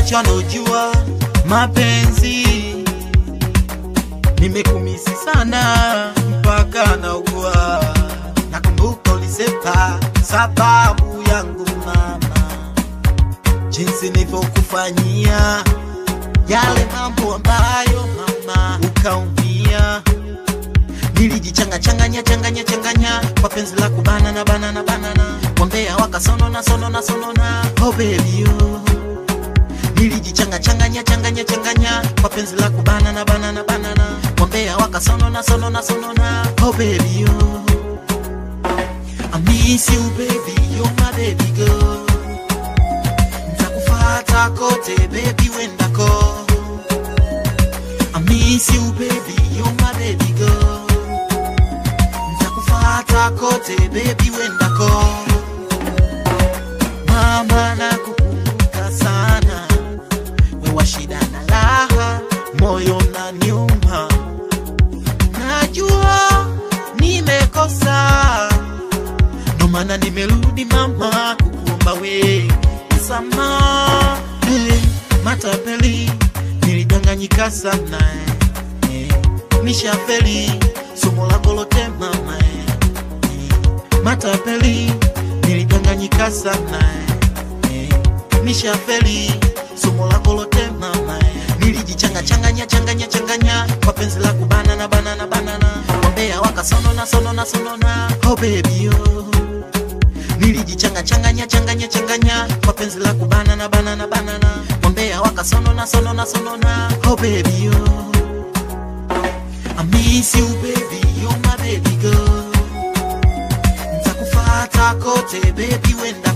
wachache wanaojua mapenzi. Nimekumisi sana mpaka naugua. Nakumbuka ulisepa sababu yangu mama, jinsi nilivyokufanyia yale mambo ambayo mama ukaumia. Nilijichanganya kwa penzi la kubana banana. Wambea wakasonona sonona. Oh baby oh. Nilijichanganya kwa penzi la kubana banana. Wambea wakasonona sonona. Oh baby oh. I miss you baby, you're my baby girl. Ntakufata kote baby wendako. I miss you baby, you're my baby girl. Ntakufata kote baby wendako. Mama nakukumbuka sana, wewa shida na raha, moyo na nyuma. Najua nimekosa, ndo maana nimerudi mama kukuomba we msamaha. Matapeli nilidanganyika sana, nishafeli somo lako lote mama. Matapeli nilidanganyika sana, nishafeli somo lako lote mama. Nilijichanganya kwa penzi la kubana banana. Wambea wakasonona sonona. Oh baby oh. Nilijichanganya kwa penzi la kubana banana. Wambea wakasonona sonona. Oh baby oh. I miss you baby, you're my baby girl. Ntakufata kote baby wenda